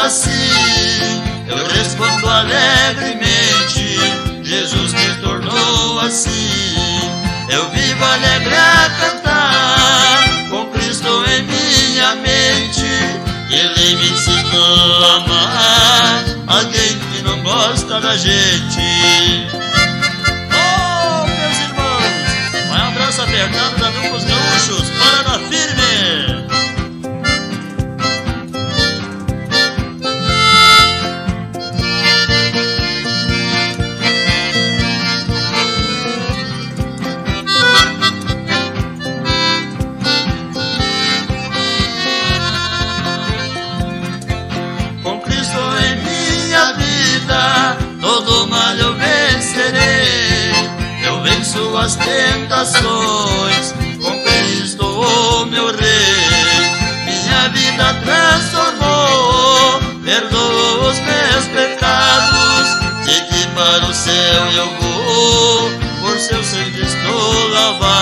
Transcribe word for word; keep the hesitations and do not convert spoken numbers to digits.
assim, eu respondo alegremente, Jesus me tornou assim. Eu vivo alegre a cantar, com Cristo em minha mente. Ele me ensinou a amar alguém que não gosta da gente. Oh, meus irmãos, vai um abraço apertado da Grupos Gaúchos, para na firme. Todo mal eu vencerei, eu venço as tentações, com Cristo o meu Rei. Minha vida transformou, perdoou os meus pecados, sei que para o céu eu vou, por seu sangue estou lavado.